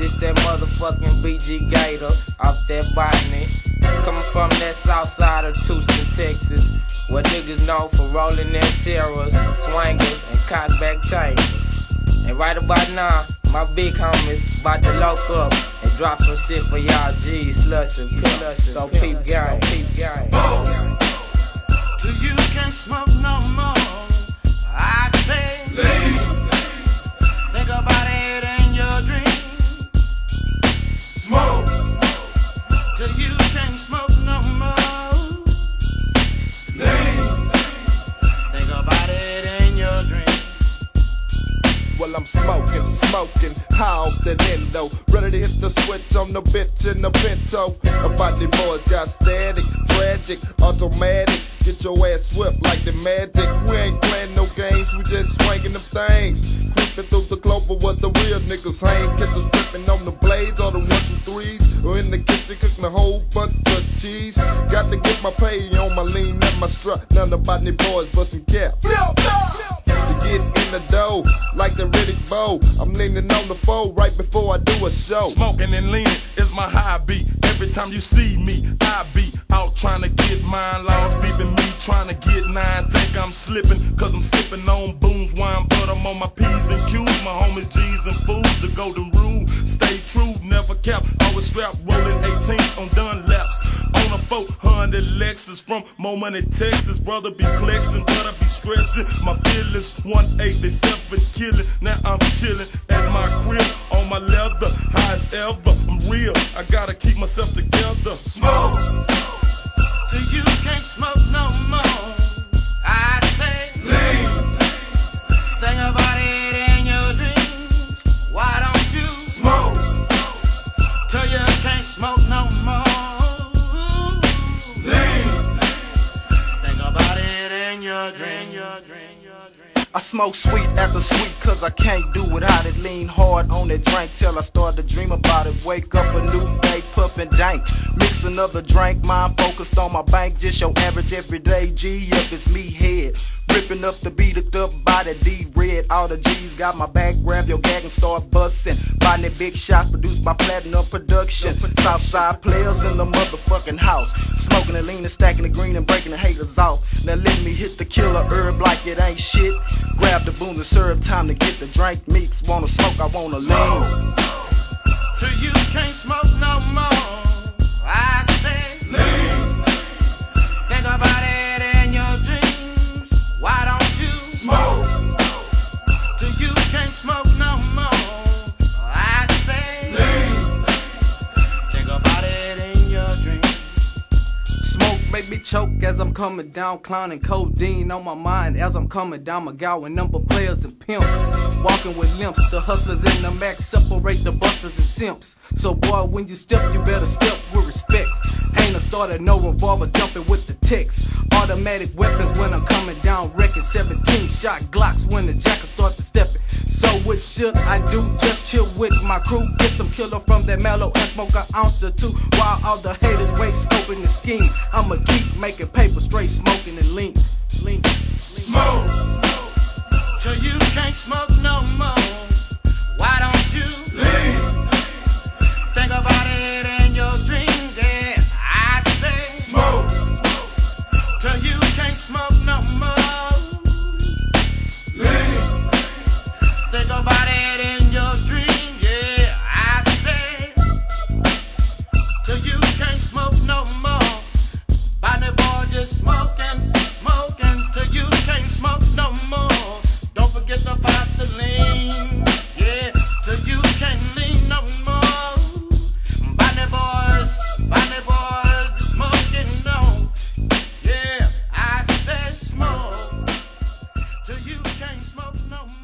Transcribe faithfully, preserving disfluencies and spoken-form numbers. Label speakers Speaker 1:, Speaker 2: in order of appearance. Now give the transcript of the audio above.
Speaker 1: This that motherfucking B G Gator off that botany. Coming from that south side of Houston, Texas, where niggas known for rolling their terrors, swangers, and cockback chambers. And right about now, my big homie about to lock up and drop some shit for y'all G's, slushin', slushin'. So peep gang, peep gang.
Speaker 2: Till you can't smoke no more, I say leave. Think about it in your dreams.
Speaker 3: Smoke.
Speaker 2: Till you can't smoke no more,
Speaker 3: Leave.
Speaker 2: think about it in your dreams.
Speaker 3: Well, I'm smoking, smoking, high off the endo, ready to hit the switch on the bitch in the Pinto. About the boys got static, tragic, automatic. Get your ass whipped like the magic. We ain't playing no games, we just swinging them things. Creeping through the clover where the real niggas hang. Catch us tripping on the blades or the one, two, threes. Or in the kitchen cooking a whole bunch of cheese. Got to get my pay on my lean and my strut. None about the boys bustin' cap. To get in the dough, like the Riddick Bow. I'm leaning on the foe right before I do a show.
Speaker 4: Smoking and leaning is my hobby. Every time you see me, I be out trying to get mine. Laws beeping me, trying to get nine. Think I'm slipping, cause I'm sipping on booze, wine, but I'm on my P's and Q's. My homies G's and fools, the golden rule. Stay true, never cap, always strap, rolling eighteens on done laps. On a four hundred Lexus from Mo Money, Texas. Brother be flexing, but I be stressing. My feelings one eighty-seven killing. Now I'm chilling at my crib on my leather, high as ever. I'm real, I gotta keep myself together.
Speaker 2: Smoke till you can't smoke no more, I say
Speaker 3: Leave.
Speaker 2: think about it in your dreams. Why don't you
Speaker 3: Smoke.
Speaker 2: till you can't smoke no more?
Speaker 3: Leave.
Speaker 2: Think about it in your dream, your dream, your dream.
Speaker 5: I smoke sweet after sweet cause I can't do without it. Lean hard on that drink till I start to dream about it. Wake up a new day, puffin' dank. Mix another drink, mind focused on my bank. Just your average everyday G, yep, it's me head. Ripping up the beat up by the D-Red. All the G's got my back, grab your gag and start bustin'. Buying that big shots produced by Platinum Production. Southside players in the motherfucking house. Smoking and leaning, stacking the green and breaking the haters off. Now let me hit the killer herb like it ain't shit. Grab the booze and syrup, time to get the drink mix. Wanna smoke, I wanna lean.
Speaker 2: Till you can't smoke no more, I say
Speaker 3: Leave.
Speaker 2: think about it in your dreams. Why don't you
Speaker 3: Smoke.
Speaker 2: till you can't smoke no more, I say
Speaker 3: Leave.
Speaker 2: think about it in your dreams.
Speaker 1: Smoke make me choke as I'm coming down, clowning codeine on my mind as I'm coming down. My gal with number players and pimps, walking with limps. The hustlers in the max separate the busters and simps. So boy, when you step, you better step with respect. Ain't a starter, no revolver, jumping with the text. Automatic weapons when I'm coming down, wrecking seventeen shot Glocks when the jackal start to steppin'. So what should I do? Just chill with my crew, get some killer from that mellow and smoke an ounce or two. While all the haters wait scoping the scheme, I'ma keep making paper, straight smoking and lean, lean, lean.
Speaker 3: Smoke.
Speaker 2: Till you can't smoke no more, why don't you
Speaker 3: Leave.
Speaker 2: think about it in your dreams? Yeah, I say
Speaker 3: Smoke.
Speaker 2: till you can't smoke no more,
Speaker 3: Leave.
Speaker 2: think about it in your dreams. Yeah, I say till you can't smoke no more. Bonnie boy just smoking, smoking till you can't smoke no more. Don't forget about the lean, yeah, till you can't lean no more. Bonnie boys, Bonnie boys just smoking on, yeah, I said smoke till you can't smoke no more.